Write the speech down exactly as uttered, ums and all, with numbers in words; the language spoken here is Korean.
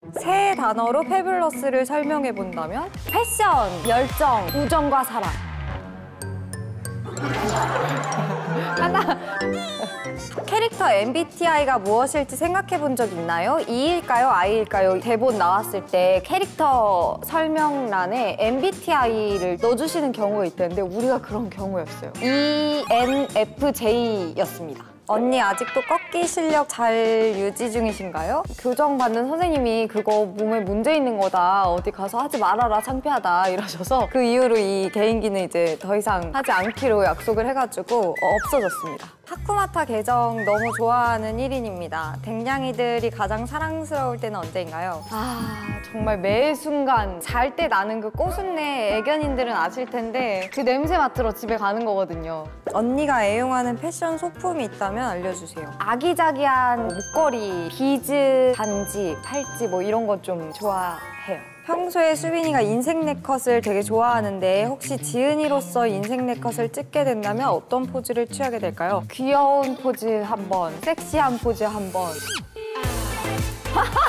세 단어로 패블러스를 설명해 본다면? 패션, 열정, 우정과 사랑. 하나. 캐릭터 엠비티아이가 무엇일지 생각해 본 적 있나요? 이일까요? 아이일까요? 대본 나왔을 때 캐릭터 설명란에 엠비티아이를 넣어주시는 경우가 있다는데 우리가 그런 경우였어요. 이엔에프제이였습니다. 언니 아직도 꺾기 실력 잘 유지 중이신가요? 교정받는 선생님이 그거 몸에 문제 있는 거다. 어디 가서 하지 말아라, 창피하다 이러셔서 그 이후로 이 개인기는 이제 더 이상 하지 않기로 약속을 해가지고 없어졌습니다. 하쿠마타 계정 너무 좋아하는 일 인입니다. 댕냥이들이 가장 사랑스러울 때는 언제인가요? 아 정말 매 순간 잘 때 나는 그 꼬순내 애견인들은 아실 텐데 그 냄새 맡으러 집에 가는 거거든요. 언니가 애용하는 패션 소품이 있다면 알려주세요. 아기자기한 목걸이, 비즈, 반지, 팔찌 뭐 이런 거 좀 좋아해요. 평소에 수빈이가 인생 네컷을 되게 좋아하는데 혹시 지은이로서 인생 네컷을 찍게 된다면 어떤 포즈를 취하게 될까요? 귀여운 포즈 한 번, 섹시한 포즈 한 번.